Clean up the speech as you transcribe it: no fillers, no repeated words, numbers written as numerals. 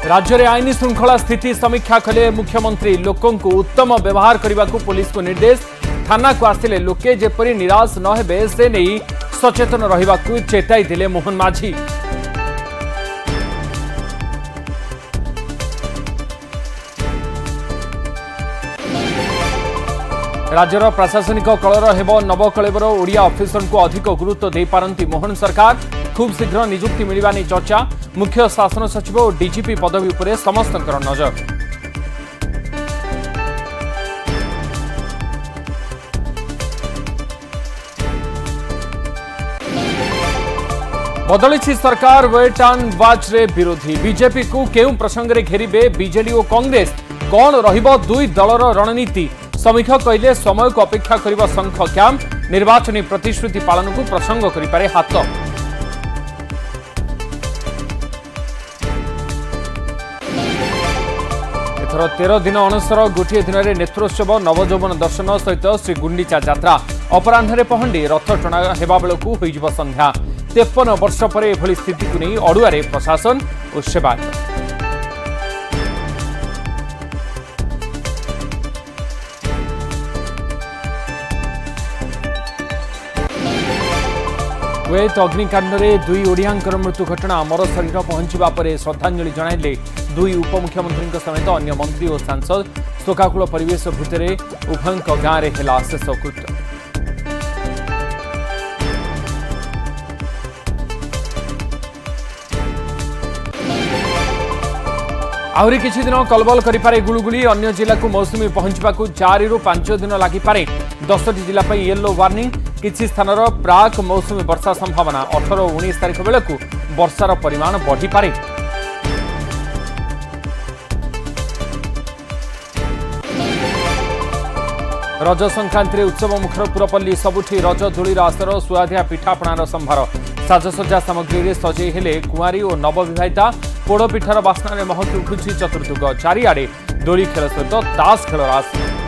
राज्य में आईन श्रृंखला स्थिति समीक्षा कले मुख्यमंत्री लोकों को उत्तम व्यवहार करने को पुलिस को निर्देश थाना को आसिले लोके जेपरी निराश न हेबे से नहीं सचेतन रहिबा को चेताई दिले मोहन माझी। राज्यर प्रशासनिक कलर हेब नवकलेवर ओडिया ऑफिसर को अधिक गुरुत्व दे पारंती मोहन सरकार खूब शीघ्र नियुक्ति मिलवा नहीं चर्चा मुख्य शासन सचिव और डीजीपी पदवी उपरे समस्त नजर। बदली सरकार वेट एंड वाच रे विरोधी बीजेपी को केउ प्रसंग रे घेरिबे बीजेडी और कांग्रेस कौन रहिबो दुई दलर रणनीति समीक्षक कहले समय को अपेक्षा करिबो संख क्याम्प निर्वाचनी प्रतिश्रुति पालन को प्रसंग करिपारे हाथ। एथर 13 दिन अनसर गोटे दिन में नेत्रोत्सव नवजौवन दर्शन सहित श्री गुंडीचा यात्रा अपराह्न पहंडी रथ टणा हेबा बेलकु होइजिबो संध्या 53 वर्ष पर एभली स्थिति को नहीं अड़ुआरे प्रशासन और सेवायत। कुवैत अग्निकांड में दुई ओडियांकर मृत्यु घटना मर शरीर पहुंचा पर श्रद्धांजलि जणाइले दुई उपमुख्यमंत्री समेत अन्य मंत्री और सांसद शोकाकुल परिवेश भितर उभय गाँव में है शेषकृत्य। आहरी किछि दिन कलबल करिपारे गुलुगुली अन्य जिला को मौसुमी पहुंचवा 4 रु 5 दिन लागिपारे 10टी जिला पर येलो वार्निंग किछि स्थान प्राक मौसुमी वर्षा संभावना 18 और 19 तारिख बेलू वर्षार परिमाण बढ़ी पारे। रज संक्रांति उत्सव मुखर पुरपल्ली सबुठी रज दोलीर आसर सुआधिया पिठापणार संभार साजसज्जा सामग्री सजई हेले कुआरी और नवविवाहिता पोड़पिठार बास्नार महक उठुछि चतुर्दुग चारिआडे दोली खेल सहित ताश खेल रास।